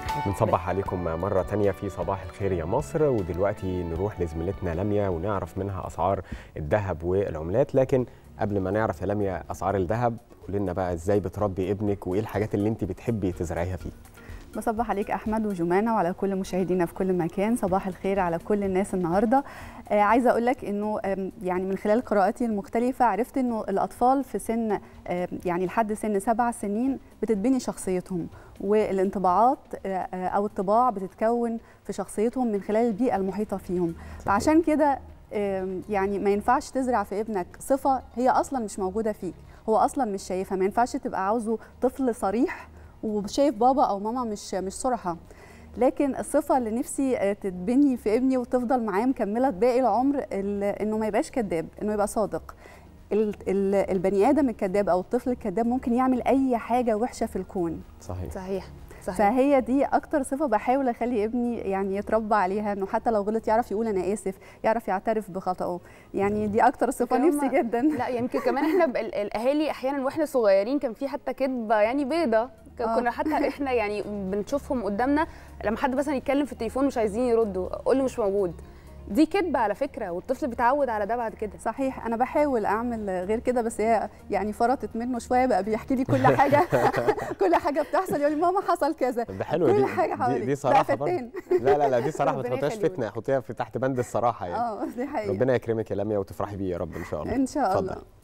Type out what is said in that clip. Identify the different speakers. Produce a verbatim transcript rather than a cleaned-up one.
Speaker 1: بنصبح عليكم مرة تانية في صباح الخير يا مصر. ودلوقتي نروح لزميلتنا لميا ونعرف منها أسعار الذهب والعملات. لكن قبل ما نعرف يا لميا أسعار الذهب، قولي لنا بقى إزاي بتربي ابنك وإيه الحاجات اللي أنت بتحبي تزرعيها فيه.
Speaker 2: بصبح عليك أحمد وجمانة وعلى كل مشاهدينا في كل مكان. صباح الخير على كل الناس النهاردة. آه عايزة أقول لك إنه آه يعني من خلال قراءاتي المختلفة عرفت إنه الأطفال في سن آه يعني لحد سن سبع سنين بتتبني شخصيتهم، والانطباعات آه أو الطباع بتتكون في شخصيتهم من خلال البيئة المحيطة فيهم. فعشان كده آه يعني ما ينفعش تزرع في ابنك صفة هي أصلا مش موجودة فيك، هو أصلا مش شايفها. ما ينفعش تبقى عاوزه طفل صريح وشايف بابا او ماما مش مش صراحه، لكن الصفه اللي نفسي تتبني في ابني وتفضل معاه مكمله باقي العمر انه ما يبقاش كذاب، انه يبقى صادق. البني ادم الكذاب او الطفل الكذاب ممكن يعمل اي حاجه وحشه في الكون.
Speaker 3: صحيح صحيح
Speaker 2: صحيح. فهي دي اكتر صفه بحاول اخلي ابني يعني يتربى عليها، انه حتى لو غلط يعرف يقول انا اسف، يعرف يعترف بخطأه. يعني دي اكتر صفه نفسي جدا.
Speaker 3: لا يمكن كمان احنا الاهالي احيانا واحنا صغيرين كان في حتى كذبه يعني بيضه، كنا حتى احنا يعني بنشوفهم قدامنا لما حد مثلا يتكلم في التليفون مش عايزين يردوا، قول له مش موجود. دي كذبه على فكره، والطفل بيتعود على ده بعد كده.
Speaker 2: صحيح. انا بحاول اعمل غير كده، بس هي يعني فرطت منه شويه، بقى بيحكي لي كل حاجه كل حاجه بتحصل، يقول لي ماما حصل كذا.
Speaker 1: ده حلو.
Speaker 2: كل
Speaker 1: دي
Speaker 2: حاجه حوالي
Speaker 1: دي, دي صراحه لا لا لا دي صراحه ما تحطيهاش فتنه، حطيها في تحت بند الصراحه يعني.
Speaker 2: اه دي حقيقه.
Speaker 1: ربنا يكرمك يا لميا وتفرحي بيه يا رب ان شاء الله.
Speaker 2: ان شاء الله.